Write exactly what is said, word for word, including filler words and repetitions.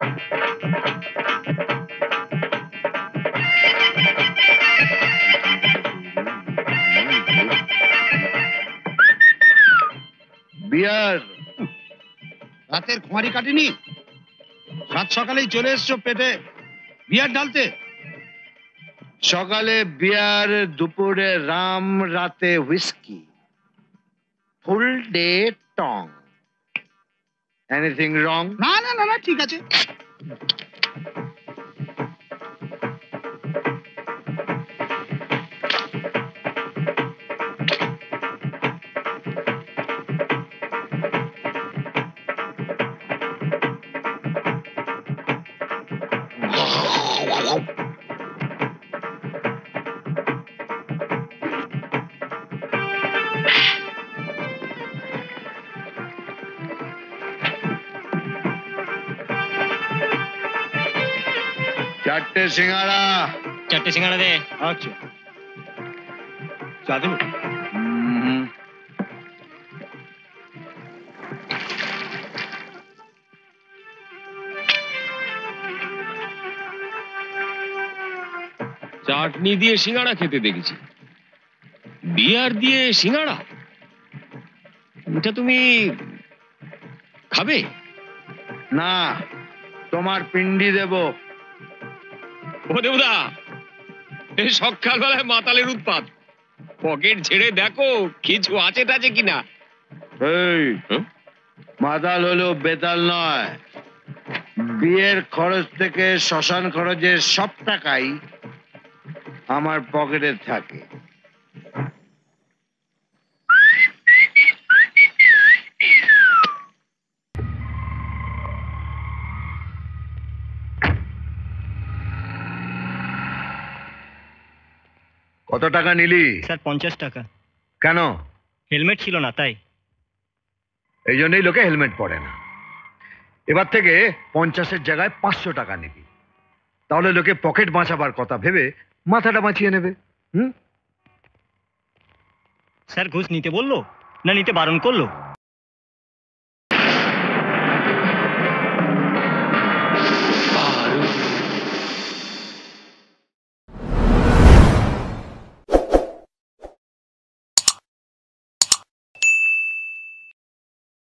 বিয়ার রাতের খোঁয়ারি কাটেনি, সাত সকালেই চলে এসছো পেটে বিয়ার ঢালতে। সকালে বিয়ার, দুপুরে রাম, রাতে হুইস্কি, ফুল ডে টং। Anything wrong? না না না না ঠিক আছে। চারটে সিঙ্গাড়া। চারটে সিঙ্গাড়া দে। আচ্ছা চা দেবে? চাটনি দিয়ে সিঙ্গাড়া খেতে দেখেছি, বিয়ার দিয়ে সিঙ্গাড়া? এটা তুমি খাবে? না, তোমার পিন্ডি দেব। ও দেবদা, এই সকালবেলায় মাতালের উৎপাত। পকেট ছেড়ে দেখো কিছু আছে টাছে কিনা। এই মাতাল হলো বেতাল নয়। বিয়ের খরচ থেকে শ্মশান খরচের সব টাকাই আমার পকেটে থাকে। কত টাকা নিলি? স্যার পঞ্চাশ টাকা। কেন? হেলমেট ছিল না তাই। এই জন্যই লোকে হেলমেট পরে না। এবার থেকে পঞ্চাশের জায়গায় পাঁচশো টাকা নিবি, তাহলে লোকে পকেট বাঁচাবার কথা ভেবে মাথাটা বাঁচিয়ে নেবে। হুম? স্যার ঘুষ নিতে বললো না নিতে বারণ করলো?